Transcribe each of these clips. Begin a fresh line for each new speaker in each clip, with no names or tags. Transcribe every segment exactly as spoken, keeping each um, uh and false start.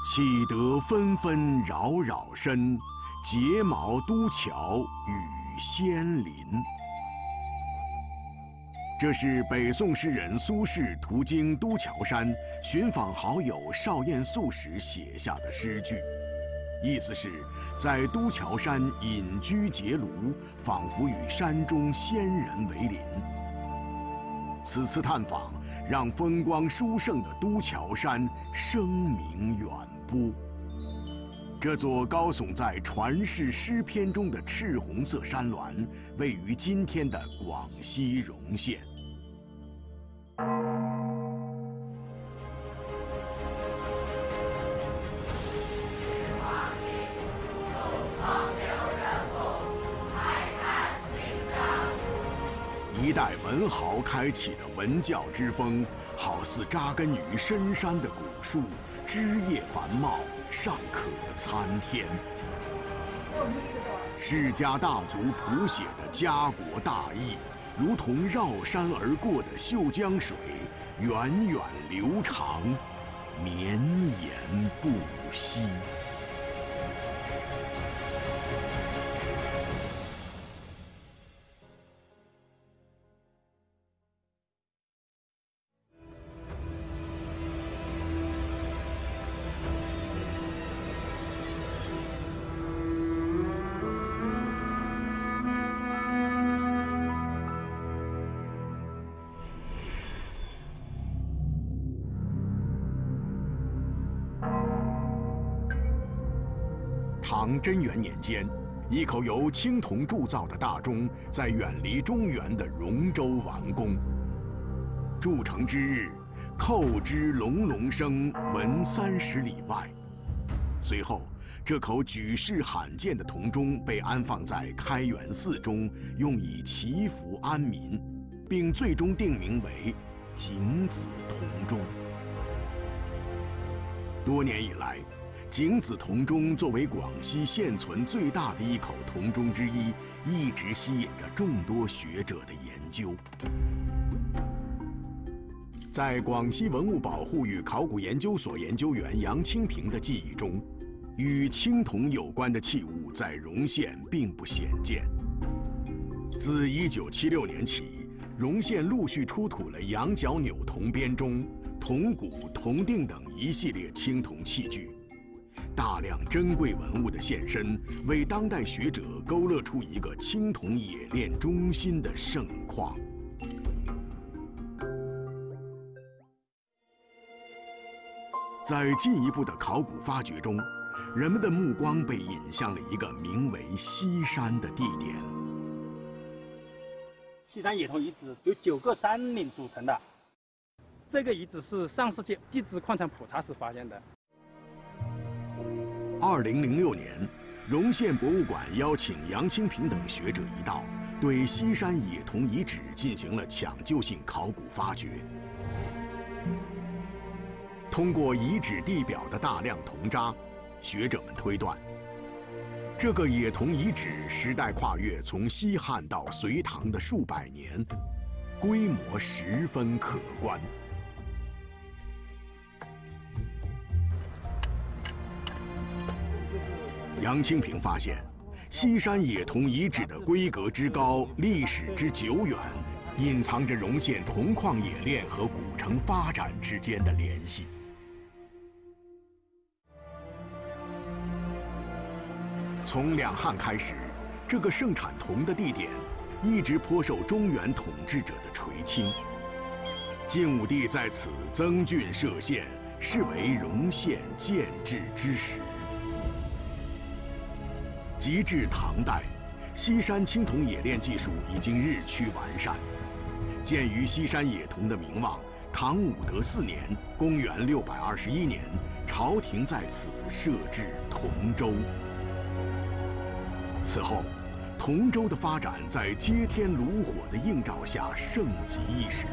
启德纷纷扰扰深，睫毛都桥与仙林。这是北宋诗人苏轼途经都桥山寻访好友邵彦素时写下的诗句，意思是在都桥山隐居结庐，仿佛与山中仙人为邻。此次探访让风光殊胜的都桥山声名远播。这座高耸在传世诗篇中的赤红色山峦，位于今天的广西容县。一代文豪开启的文教之风，好似扎根于深山的古树，枝叶繁茂，尚可参天。世家大族谱写的家国大义，如同绕山而过的秀江水，源远流长，绵延不息。唐贞元年间，一口由青铜铸造的大钟在远离中原的荣州完工。铸成之日，叩之隆隆声闻三十里外。随后，这口举世罕见的铜钟被安放在开元寺中，用以祈福安民，并最终定名为景子铜钟。多年以来，景子铜钟作为广西现存最大的一口铜钟之一，一直吸引着众多学者的研究。在广西文物保护与考古研究所研究员杨清平的记忆中，与青铜有关的器物在荣县并不鲜见。自一九七六年起，荣县陆续出土了羊角扭铜编钟、铜鼓、铜锭等一系列青铜器具。大量珍贵文物的现身，为当代学者勾勒出一个青铜冶炼中心的盛况。在进一步的考古发掘中，人们的目光被引向了一个名为西山的地点。
西山冶铜遗址由九个山岭组成的，这个遗址是上世纪地质矿产普查时发现的。
二零零六年，荣县博物馆邀请杨清平等学者一道，对西山冶铜遗址进行了抢救性考古发掘。通过遗址地表的大量铜渣，学者们推断，这个冶铜遗址时代跨越从西汉到隋唐的数百年，规模十分可观。杨清平发现，西山冶铜遗址的规格之高、历史之久远，隐藏着荣县铜矿冶炼和古城发展之间的联系。从两汉开始，这个盛产铜的地点一直颇受中原统治者的垂青。晋武帝在此增郡设县，是为荣县建制之始。及至唐代，西山青铜冶炼技术已经日趋完善。鉴于西山冶铜的名望，唐武德四年（公元六百二十一年），朝廷在此设置铜州。此后，铜州的发展在接天炉火的映照下盛极一时。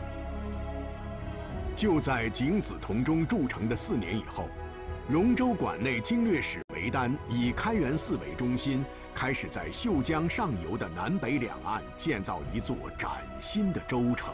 就在景子铜钟铸成的四年以后，荣州管内经略使韦丹以开元寺为中心，开始在秀江上游的南北两岸建造一座崭新的州城。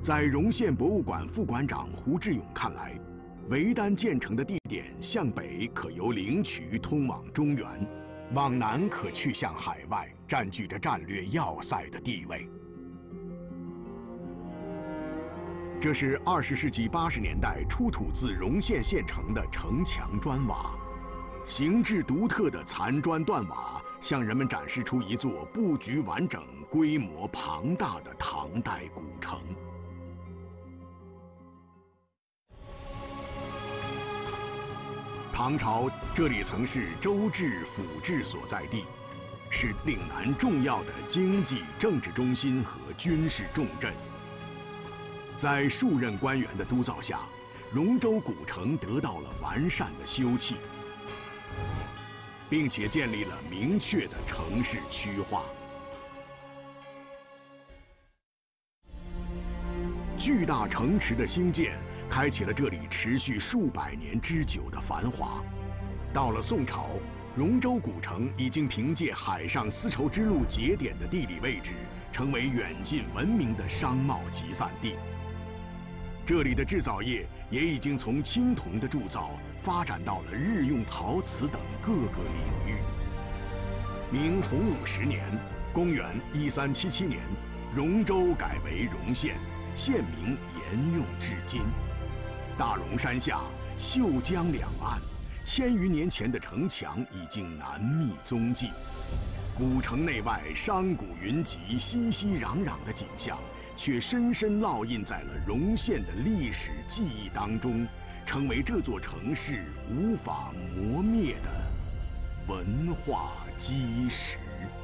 在荣县博物馆副馆长胡志勇看来，维丹建成的地点向北可由灵渠通往中原，往南可去向海外，占据着战略要塞的地位。这是二十世纪八十年代出土自荣县县城的城墙砖瓦，形制独特的残砖断瓦，向人们展示出一座布局完整、规模庞大的唐代古城。唐朝这里曾是州治、府治所在地，是岭南重要的经济、政治中心和军事重镇。在数任官员的督造下，荣州古城得到了完善的修葺，并且建立了明确的城市区划。巨大城池的兴建，开启了这里持续数百年之久的繁华。到了宋朝，荣州古城已经凭借海上丝绸之路节点的地理位置，成为远近闻名的商贸集散地。这里的制造业也已经从青铜的铸造发展到了日用陶瓷等各个领域。明洪武十年（公元一三七七年），荣州改为荣县，县名沿用至今。大荣山下，秀江两岸，千余年前的城墙已经难觅踪迹。古城内外商贾云集、熙熙攘攘的景象，却深深烙印在了荣县的历史记忆当中，成为这座城市无法磨灭的文化基石。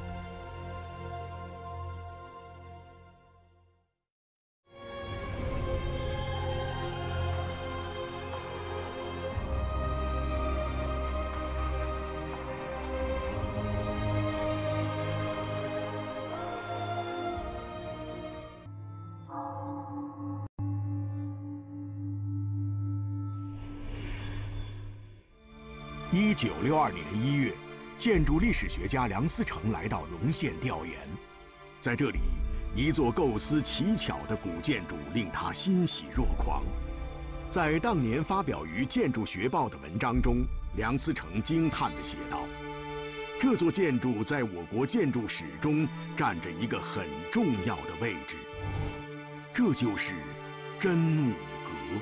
一九六二年一月，建筑历史学家梁思成来到荣县调研，在这里，一座构思奇巧的古建筑令他欣喜若狂。在当年发表于《建筑学报》的文章中，梁思成惊叹地写道：“这座建筑在我国建筑史中占着一个很重要的位置，这就是真武阁。”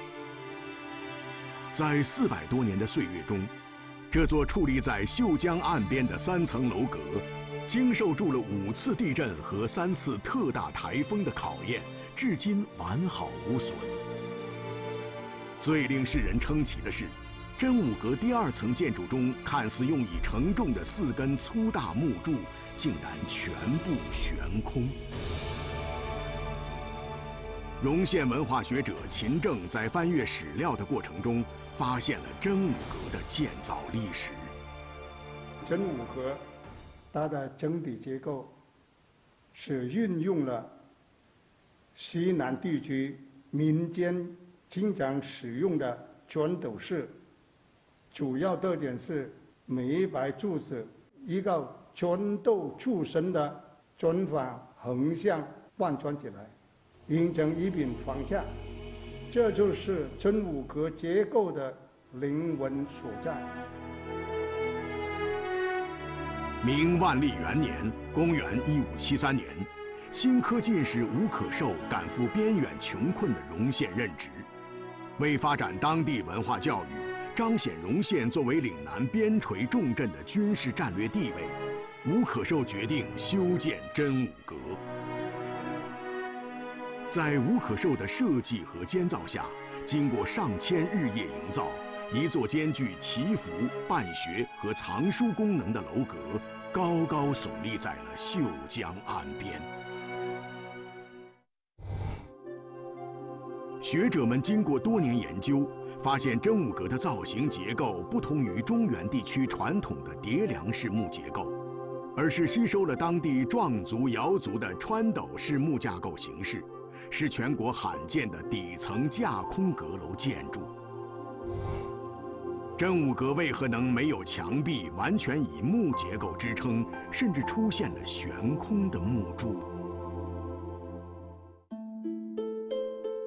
在四百多年的岁月中，这座矗立在秀江岸边的三层楼阁，经受住了五次地震和三次特大台风的考验，至今完好无损。最令世人称奇的是，真武阁第二层建筑中看似用以承重的四根粗大木柱，竟然全部悬空。荣县文化学者秦正在翻阅史料的过程中，发现了真武阁的建造历史。
真武阁它的整体结构是运用了西南地区民间经常使用的卷斗式，主要特点是每一排柱子依靠卷斗柱身的砖法横向贯穿起来，形成一柄方向，这就是真武阁结构的灵魂所在。
明万历元年（公元一五七三年），新科进士吴可寿赶赴边远穷困的荣县任职，为发展当地文化教育，彰显荣县作为岭南边陲重镇的军事战略地位，吴可寿决定修建真武阁。在吴可寿的设计和监造下，经过上千日夜营造，一座兼具祈福、办学和藏书功能的楼阁，高高耸立在了秀江岸边。学者们经过多年研究，发现真武阁的造型结构不同于中原地区传统的叠梁式木结构，而是吸收了当地壮族、瑶族的穿斗式木架构形式，是全国罕见的底层架空阁楼建筑。真武阁为何能没有墙壁，完全以木结构支撑，甚至出现了悬空的木柱？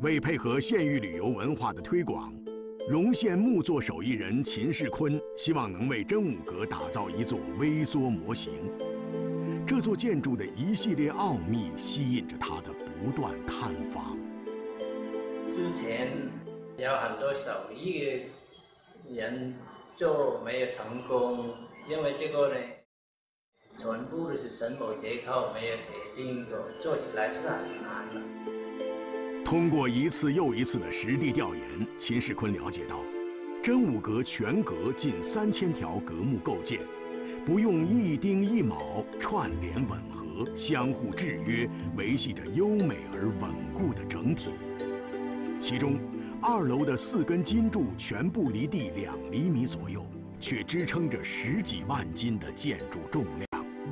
为配合县域旅游文化的推广，荣县木作手艺人秦世坤希望能为真武阁打造一座微缩模型。这座建筑的一系列奥秘吸引着他的不断探访。
之前有很多手艺的人做没有成功，因为这个呢，全部都是榫卯结构，没有铁钉的，做起来是很难的。
通过一次又一次的实地调研，秦世坤了解到，真武阁全阁近三千条阁木构建，不用一钉一铆串联吻合，相互制约，维系着优美而稳固的整体。其中，二楼的四根金柱全部离地两厘米左右，却支撑着十几万斤的建筑重量。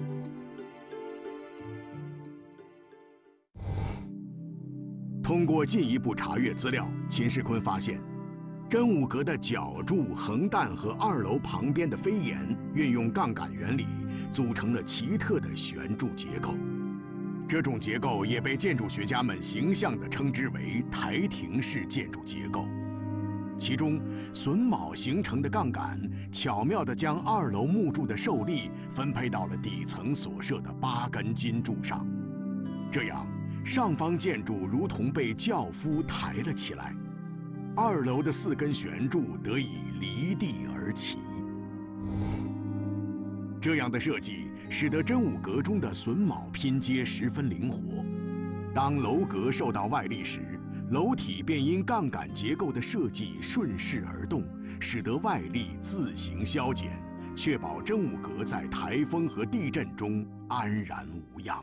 通过进一步查阅资料，秦世坤发现，真武阁的角柱、横担和二楼旁边的飞檐运用杠杆原理，组成了奇特的悬柱结构。这种结构也被建筑学家们形象地称之为台亭式建筑结构。其中，榫卯形成的杠杆巧妙地将二楼木柱的受力分配到了底层所设的八根金柱上，这样上方建筑如同被轿夫抬了起来，二楼的四根悬柱得以离地而起。这样的设计使得真武阁中的榫卯拼接十分灵活。当楼阁受到外力时，楼体便因杠杆结构的设计顺势而动，使得外力自行消减，确保真武阁在台风和地震中安然无恙。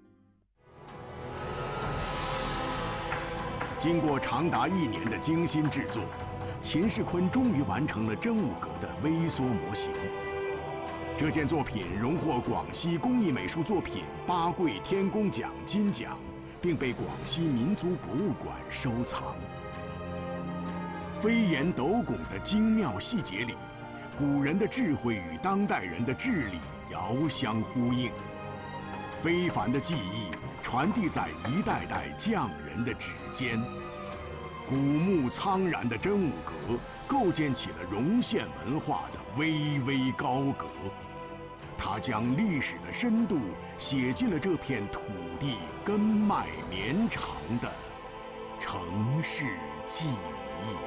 经过长达一年的精心制作，秦世坤终于完成了真武阁的微缩模型。这件作品荣获广西工艺美术作品八桂天工奖金奖，并被广西民族博物馆收藏。飞檐斗拱的精妙细节里，古人的智慧与当代人的智力遥相呼应，非凡的技艺传递在一代代匠人的指尖。古木苍然的真武阁构建起了荣县文化的巍巍高阁，它将历史的深度写进了这片土地根脉绵长的城市记忆。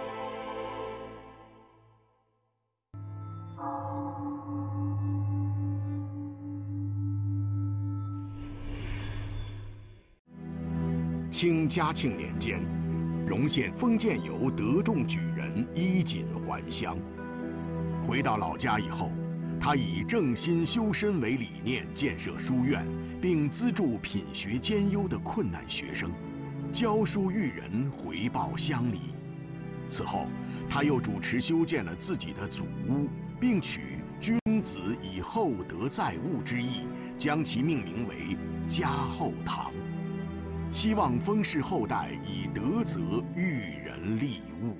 清嘉庆年间，荣县封建游得中举人衣锦还乡。回到老家以后，他以正心修身为理念建设书院，并资助品学兼优的困难学生，教书育人，回报乡里。此后，他又主持修建了自己的祖屋，并取“君子以厚德载物”之意，将其命名为嘉后堂。希望封氏后代以德泽育人利物。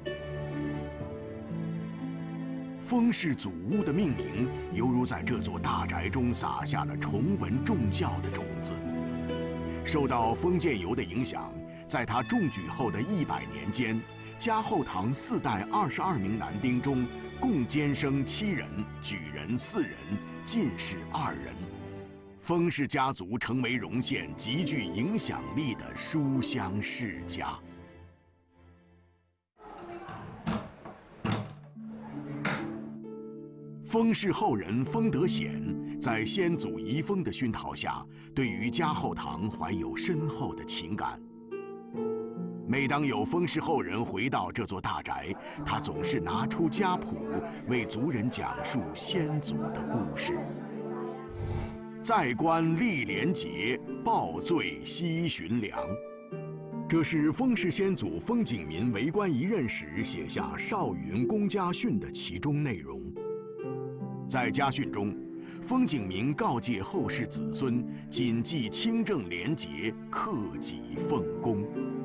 封氏祖屋的命名，犹如在这座大宅中撒下了崇文重教的种子。受到封建游的影响，在他中举后的一百年间，嘉后堂四代二十二名男丁中，共监生七人，举人四人，进士二人。封氏家族成为荣县极具影响力的书香世家。封氏后人封德显在先祖遗风的熏陶下，对于嘉后堂怀有深厚的情感。每当有封氏后人回到这座大宅，他总是拿出家谱，为族人讲述先祖的故事。在官历廉洁，报罪惜寻良。这是封氏先祖封景民为官一任时写下《少云公家训》的其中内容。在家训中，封景民告诫后世子孙谨记清正廉洁，克己奉公。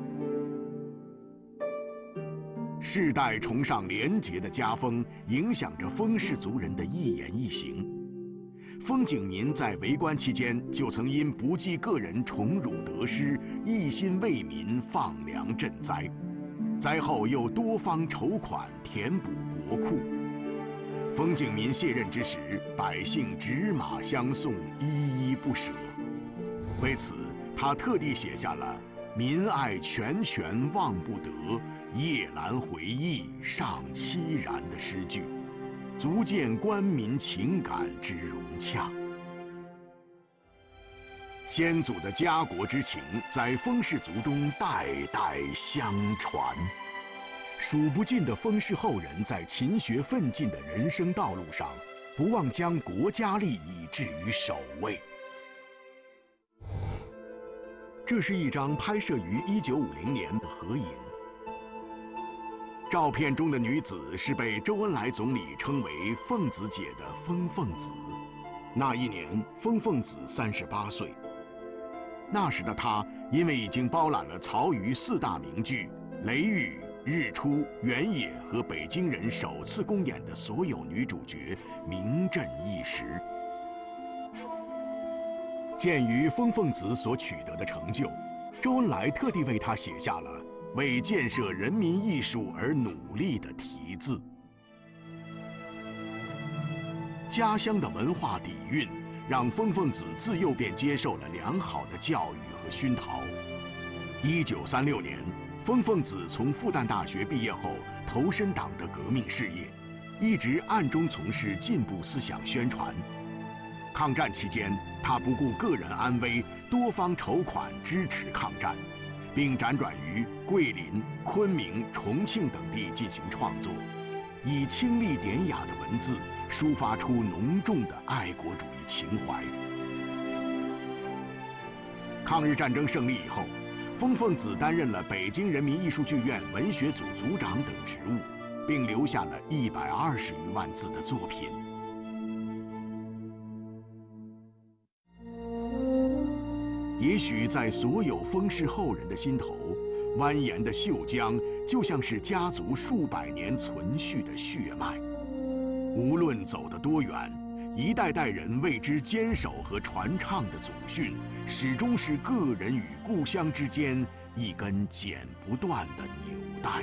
世代崇尚廉洁的家风，影响着封氏族人的一言一行。封景民在为官期间，就曾因不计个人宠辱得失，一心为民放粮赈灾， 灾后又多方筹款填补国库。封景民卸任之时，百姓执马相送，依依不舍。为此，他特地写下了“民爱泉泉望不得，夜阑回忆尚凄然”的诗句，足见官民情感之融洽。先祖的家国之情在封氏族中代代相传。数不尽的封氏后人在勤学奋进的人生道路上，不忘将国家利益置于首位。这是一张拍摄于一九五零年的合影。照片中的女子是被周恩来总理称为“凤子姐”的封凤子。那一年，封凤子三十八岁。那时的她，因为已经包揽了曹禺四大名剧《雷雨》《日出》《原野》和北京人首次公演的所有女主角，名震一时。鉴于封凤子所取得的成就，周恩来特地为她写下了“为建设人民艺术而努力”的题字。家乡的文化底蕴，让封凤子自幼便接受了良好的教育和熏陶。一九三六年，封凤子从复旦大学毕业后，投身党的革命事业，一直暗中从事进步思想宣传。抗战期间，他不顾个人安危，多方筹款支持抗战，并辗转于桂林、昆明、重庆等地进行创作，以清丽典雅的文字抒发出浓重的爱国主义情怀。抗日战争胜利以后，封凤子担任了北京人民艺术剧院文学组组长等职务，并留下了一百二十余万字的作品。也许在所有封氏后人的心头，蜿蜒的秀江就像是家族数百年存续的血脉。无论走得多远，一代代人为之坚守和传唱的祖训，始终是个人与故乡之间一根剪不断的纽带。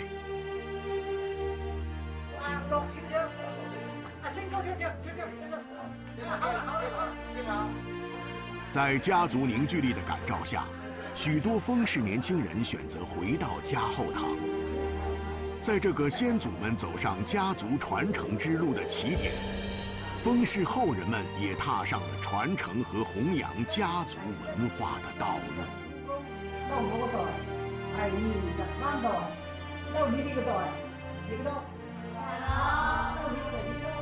啊，六千千，啊，先高先生，先生，先生，好了，好了，好了，对吧？
在家族凝聚力的感召下，许多封氏年轻人选择回到家后堂。在这个先祖们走上家族传承之路的起点，封氏后人们也踏上了传承和弘扬家族文化的道路。
到我代，係二十三代，到你呢個代，幾多？到你呢個代幾多？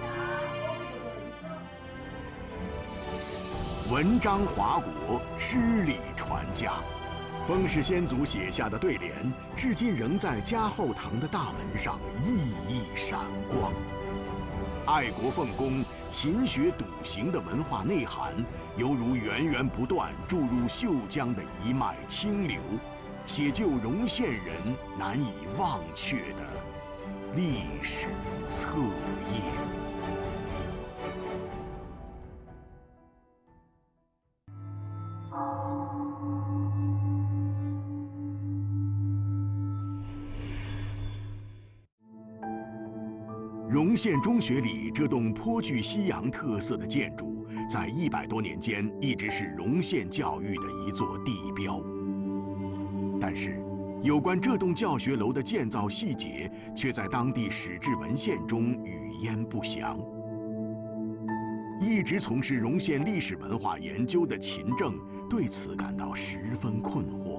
文章华国，诗礼传家。封氏先祖写下的对联，至今仍在家后堂的大门上熠熠闪光。爱国奉公、勤学笃行的文化内涵，犹如源源不断注入秀江的一脉清流，写就容县人难以忘却的历史册页。容县中学里这栋颇具西洋特色的建筑，在一百多年间一直是容县教育的一座地标。但是，有关这栋教学楼的建造细节，却在当地史志文献中语焉不详。一直从事容县历史文化研究的秦正对此感到十分困惑。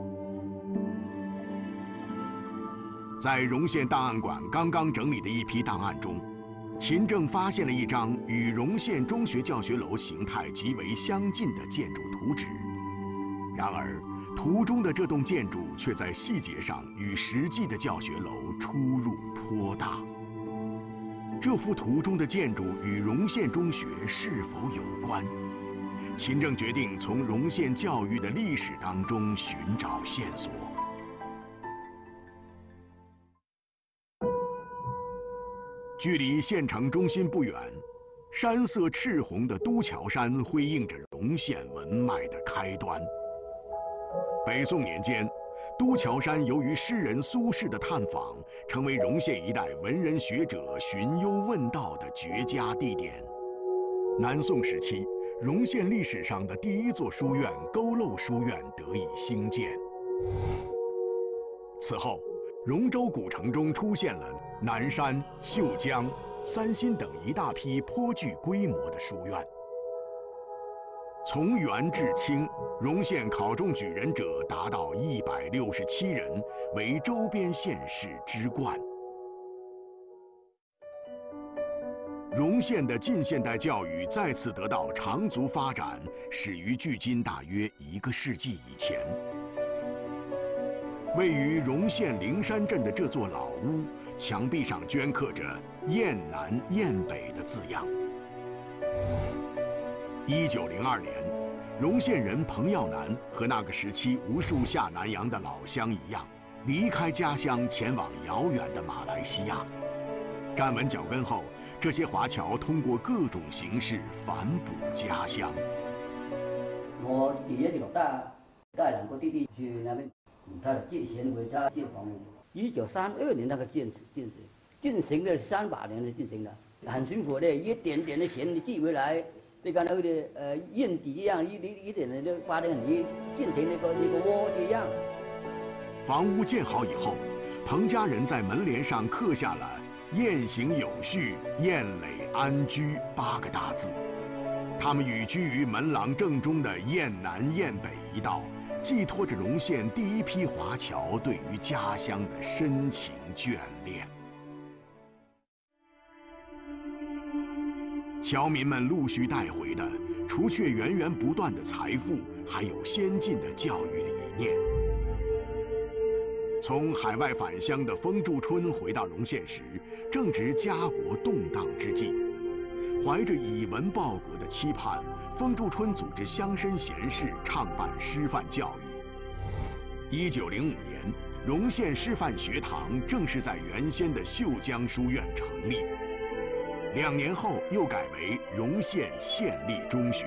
在容县档案馆刚刚整理的一批档案中，秦正发现了一张与容县中学教学楼形态极为相近的建筑图纸。然而，图中的这栋建筑却在细节上与实际的教学楼出入颇大。这幅图中的建筑与容县中学是否有关？秦正决定从容县教育的历史当中寻找线索。距离县城中心不远，山色赤红的都桥山辉映着容县文脉的开端。北宋年间， 都桥山由于诗人苏轼的探访，成为荣县一带文人学者寻幽问道的绝佳地点。南宋时期，荣县历史上的第一座书院佝偻书院得以兴建。此后，荣州古城中出现了南山、秀江、三新等一大批颇具规模的书院。从元至清，荣县考中举人者达到一百六十七人，为周边县市之冠。荣县的近现代教育再次得到长足发展，始于距今大约一个世纪以前。位于荣县灵山镇的这座老屋，墙壁上镌刻着“雁南雁北”的字样。一九零二年，荣县人彭耀南和那个时期无数下南洋的老乡一样，离开家乡前往遥远的马来西亚。站稳脚跟后，这些华侨通过各种形式反哺家乡。
我第一就带带两个弟弟去那边，他的借钱回家借房屋。一九三二年那个建建进行了三把年的进行了，很辛苦的，一点点的钱你寄回来。就跟那个呃硬底一样，一一一点的就把那个泥建成那个那个窝一样。
房屋建好以后，彭家人在门帘上刻下了“雁行有序，雁垒安居”八个大字。他们寓居于门廊正中的雁南雁北一道，寄托着荣县第一批华侨对于家乡的深情眷恋。侨民们陆续带回的，除却源源不断的财富，还有先进的教育理念。从海外返乡的封祝春回到荣县时，正值家国动荡之际，怀着以文报国的期盼，封祝春组织乡绅贤士倡办师范教育。一九零五年，荣县师范学堂正式在原先的秀江书院成立。两年后，又改为荣县县立中学。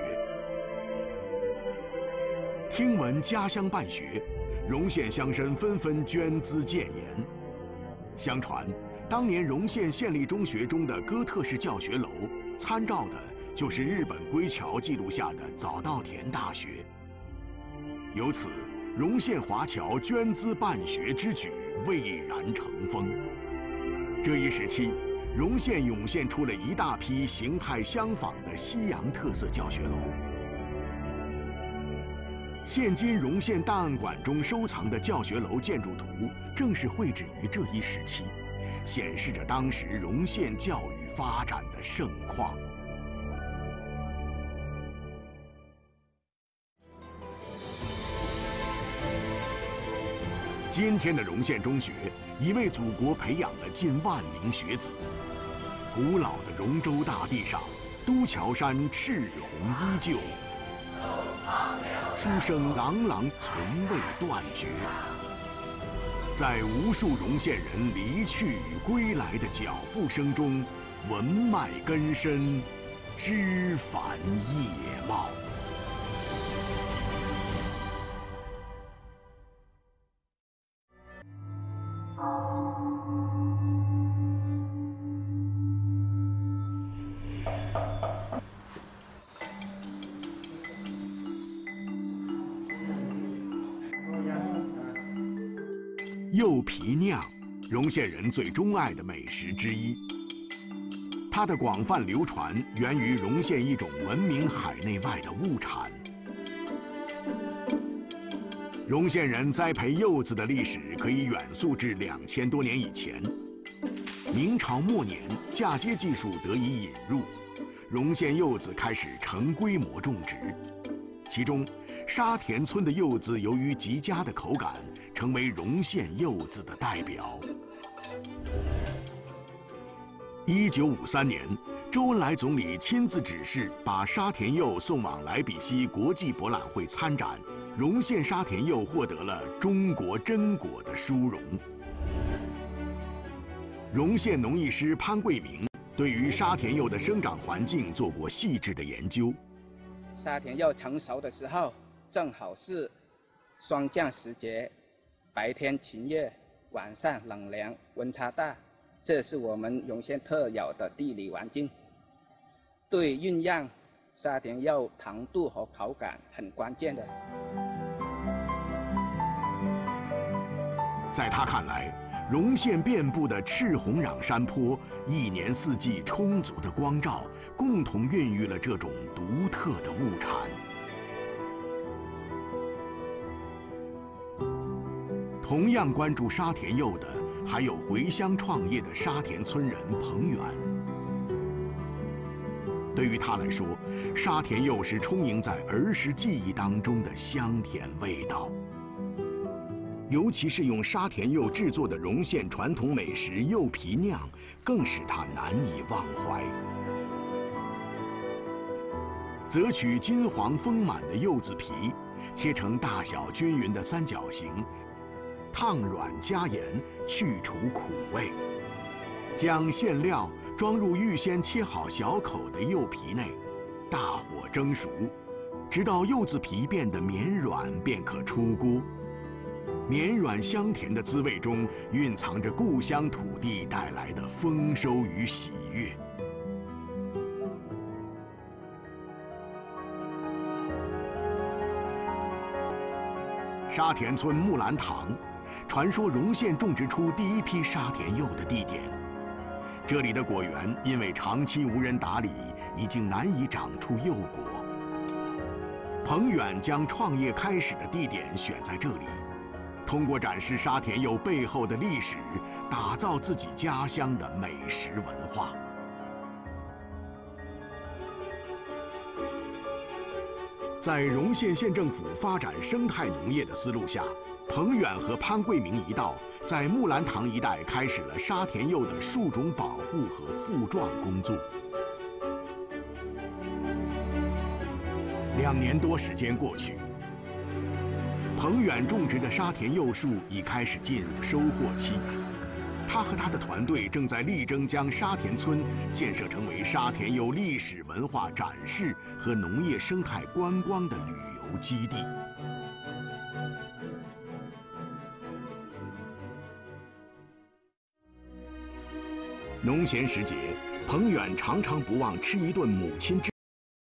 听闻家乡办学，荣县乡绅纷纷捐资建言。相传，当年荣县县立中学中的哥特式教学楼，参照的就是日本归侨记录下的早稻田大学。由此，荣县华侨捐资办学之举蔚然成风。这一时期，荣县涌现出了一大批形态相仿的西洋特色教学楼。现今荣县档案馆中收藏的教学楼建筑图，正是绘制于这一时期，显示着当时荣县教育发展的盛况。今天的荣县中学已为祖国培养了近万名学子。古老的荣州大地上，都桥山赤荣依旧，书声朗朗从未断绝。在无数荣县人离去与归来的脚步声中，文脉根深，枝繁叶茂。柚皮酿，荣县人最钟爱的美食之一。它的广泛流传源于荣县一种闻名海内外的物产。荣县人栽培柚子的历史可以远溯至两千多年以前。明朝末年，嫁接技术得以引入，荣县柚子开始成规模种植。其中，沙田村的柚子由于极佳的口感，成为荣县柚子的代表。一九五三年，周恩来总理亲自指示，把沙田柚送往莱比锡国际博览会参展，荣县沙田柚获得了“中国真果”的殊荣。荣县农艺师潘桂明对于沙田柚的生长环境做过细致的研究。
沙田柚成熟的时候，正好是霜降时节， 白天晴热，晚上冷凉，温差大，这是我们荣县特有的地理环境，对酝酿沙田柚糖度和口感很关键的。
在他看来，荣县遍布的赤红壤山坡，一年四季充足的光照，共同孕育了这种独特的物产。同样关注沙田柚的，还有回乡创业的沙田村人彭远。对于他来说，沙田柚是充盈在儿时记忆当中的香甜味道。尤其是用沙田柚制作的荣县传统美食柚皮酿，更使他难以忘怀。择取金黄丰满的柚子皮，切成大小均匀的三角形，烫软加盐，去除苦味。将馅料装入预先切好小口的柚皮内，大火蒸熟，直到柚子皮变得绵软，便可出锅。绵软香甜的滋味中，蕴藏着故乡土地带来的丰收与喜悦。沙田村木兰塘，传说荣县种植出第一批沙田柚的地点。这里的果园因为长期无人打理，已经难以长出柚果。彭远将创业开始的地点选在这里。通过展示沙田柚背后的历史，打造自己家乡的美食文化。在荣县县政府发展生态农业的思路下，彭远和潘桂明一道在木兰塘一带开始了沙田柚的树种保护和复壮工作。两年多时间过去，彭远种植的沙田柚树已开始进入收获期，他和他的团队正在力争将沙田村建设成为沙田柚历史文化展示和农业生态观光的旅游基地。农闲时节，彭远常常不忘吃一顿母亲之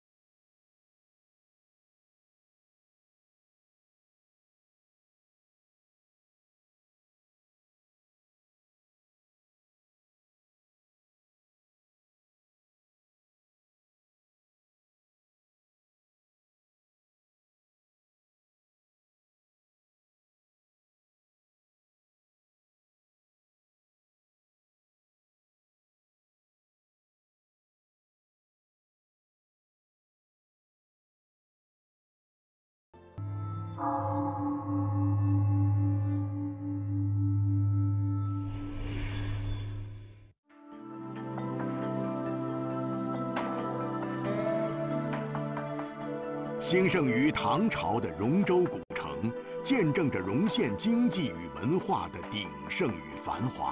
兴盛于唐朝的荣州古城，见证着荣县经济与文化的鼎盛与繁华。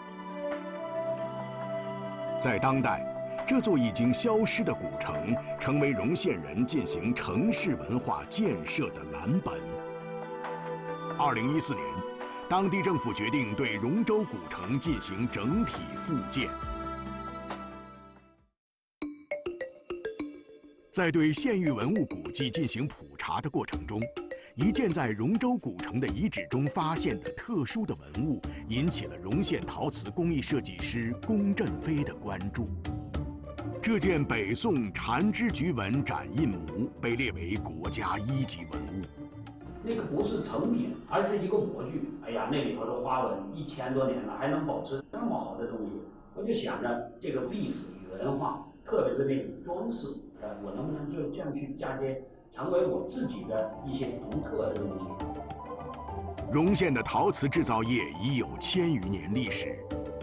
在当代，这座已经消失的古城，成为荣县人进行城市文化建设的蓝本。二零一四年，当地政府决定对荣州古城进行整体复建。在对县域文物古迹进行普查的过程中，一件在荣州古城的遗址中发现的特殊的文物，引起了荣县陶瓷工艺设计师龚振飞的关注。这件北宋缠枝菊纹展印模被列为国家一级文物。
那个不是成品，而是一个模具。哎呀，那里头的花纹一千多年了，还能保持那么好的东西，我就想着这个历史与文化，特别是那种装饰。我能不能就这样去嫁接，成为我自己的一些独特的东西？
荣县的陶瓷制造业已有千余年历史。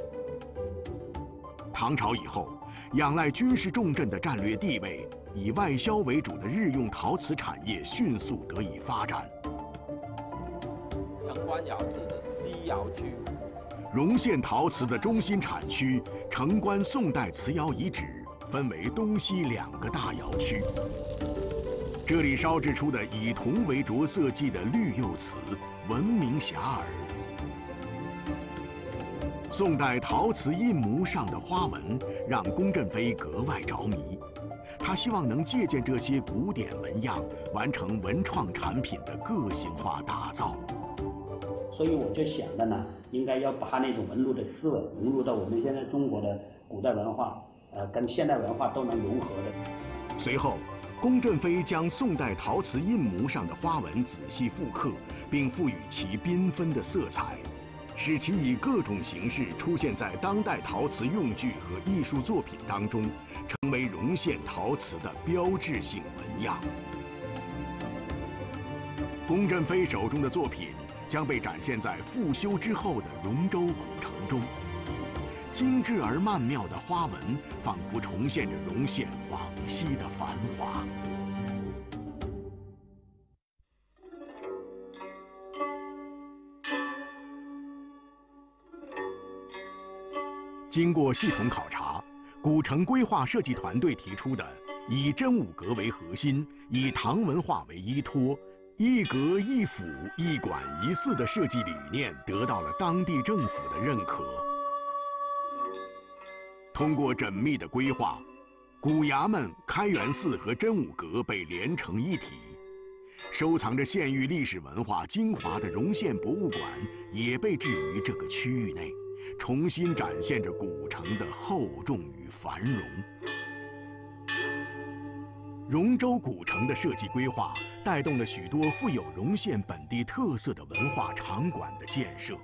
唐朝以后，仰赖军事重镇的战略地位，以外销为主的日用陶瓷产业迅速得以发展。
城关窑址的西窑区，
荣县陶瓷的中心产区城关宋代瓷窑遗址。分为东西两个大窑区。 这里烧制出的以铜为着色剂的绿釉瓷闻名遐迩。宋代陶瓷印模上的花纹让龚振飞格外着迷，他希望能借鉴这些古典纹样，完成文创产品的个性化打造。
所以我就想着呢，应该要把那种纹路的思维融入到我们现在中国的古代文化，呃，跟现代文化都能融合的。
随后，龚振飞将宋代陶瓷印模上的花纹仔细复刻，并赋予其缤纷的色彩，使其以各种形式出现在当代陶瓷用具和艺术作品当中，成为荣县陶瓷的标志性纹样。龚振飞手中的作品将被展现在复修之后的荣州古城中，精致而曼妙的花纹仿佛重现着荣县往昔的繁华。经过系统考察，古城规划设计团队提出的以真武阁为核心，以唐文化为依托，一阁一府一馆一寺的设计理念得到了当地政府的认可。通过缜密的规划，古衙门、开元寺和真武阁被连成一体，收藏着县域历史文化精华的荣县博物馆也被置于这个区域内，重新展现着古城的厚重与繁荣。荣州古城的设计规划带动了许多富有荣县本地特色的文化场馆的建设。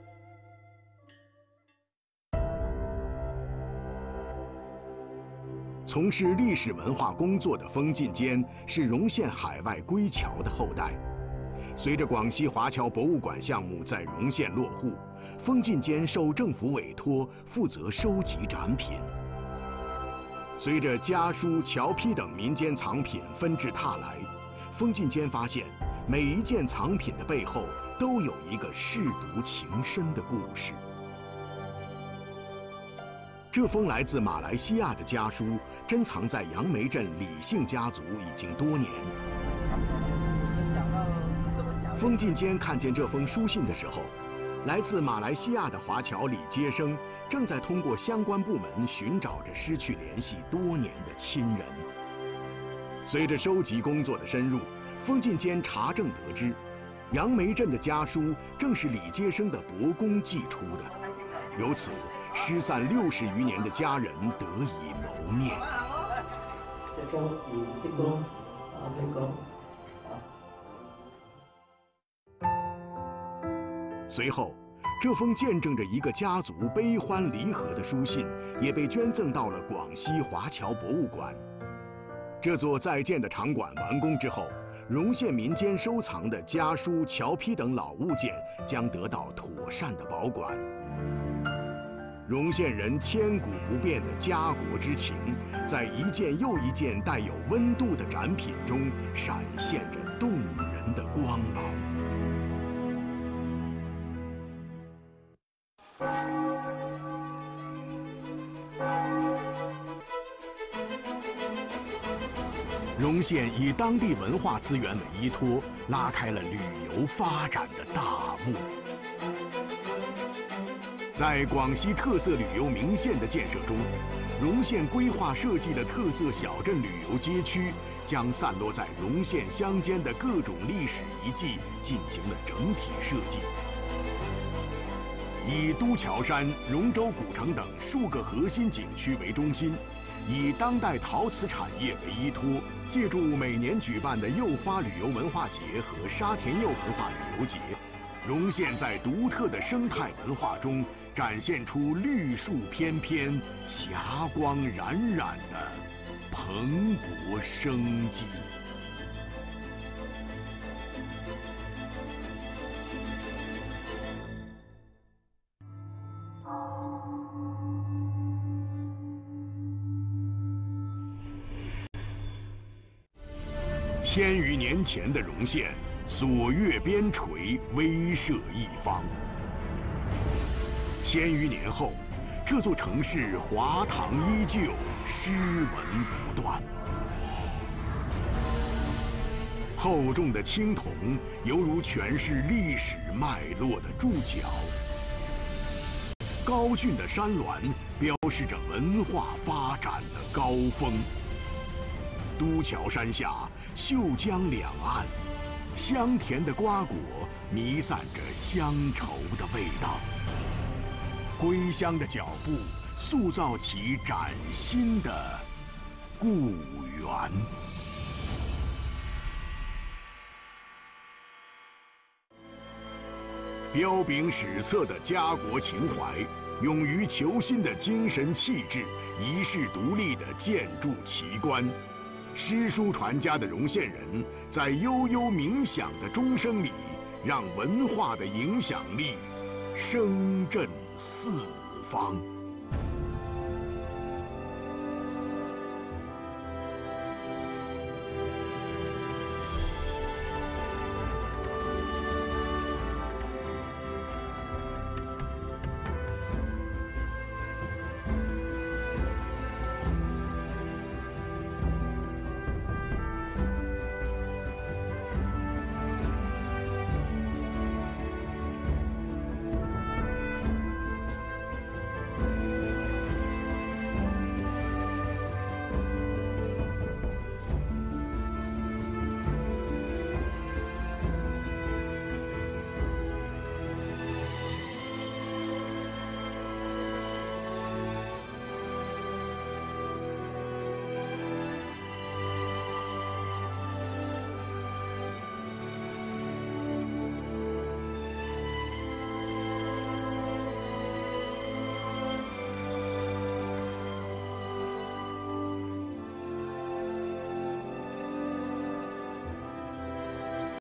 从事历史文化工作的封进坚是荣县海外归侨的后代。随着广西华侨博物馆项目在荣县落户，封进坚受政府委托负责收集展品。随着家书、侨批等民间藏品纷至沓来，封进坚发现每一件藏品的背后都有一个舐犊情深的故事。这封来自马来西亚的家书珍藏在杨梅镇李姓家族已经多年。封进坚看见这封书信的时候，来自马来西亚的华侨李接生正在通过相关部门寻找着失去联系多年的亲人。随着收集工作的深入，封进坚查证得知，杨梅镇的家书正是李接生的伯公寄出的，由此失散六十余年的家人得以谋面。
这封你这个啊，这个。
随后，这封见证着一个家族悲欢离合的书信，也被捐赠到了广西华侨博物馆。这座在建的场馆完工之后，荣县民间收藏的家书、侨批等老物件将得到妥善的保管。荣县人千古不变的家国之情，在一件又一件带有温度的展品中闪现着动人的光芒。荣县以当地文化资源为依托，拉开了旅游发展的大幕。在广西特色旅游名县的建设中，荣县规划设计的特色小镇旅游街区，将散落在荣县乡间的各种历史遗迹进行了整体设计。以都桥山、荣州古城等数个核心景区为中心，以当代陶瓷产业为依托，借助每年举办的柚花旅游文化节和沙田柚文化旅游节，荣县在独特的生态文化中展现出绿树翩翩、霞光冉冉的蓬勃生机。千余年前的荣县，锁月边陲，威慑一方。千余年后，这座城市华堂依旧，诗文不断。 厚重的青铜犹如诠释历史脉络的注脚。高峻的山峦标示着文化发展的高峰。都桥山下，秀江两岸，香甜的瓜果弥散着乡愁的味道。归乡的脚步，塑造起崭新的故园。彪炳史册的家国情怀，勇于求新的精神气质，遗世独立的建筑奇观。诗书传家的容县人，在悠悠冥想的钟声里，让文化的影响力声震四方。